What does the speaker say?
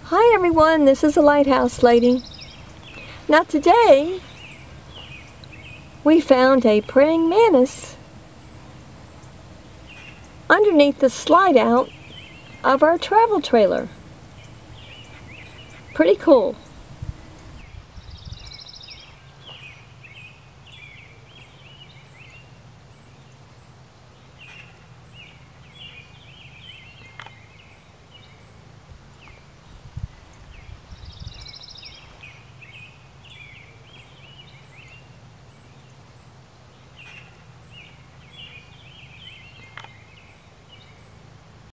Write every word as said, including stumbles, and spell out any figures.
Hi everyone, this is the Lighthouse Lady. Now today we found a praying mantis underneath the slide out of our travel trailer. Pretty cool.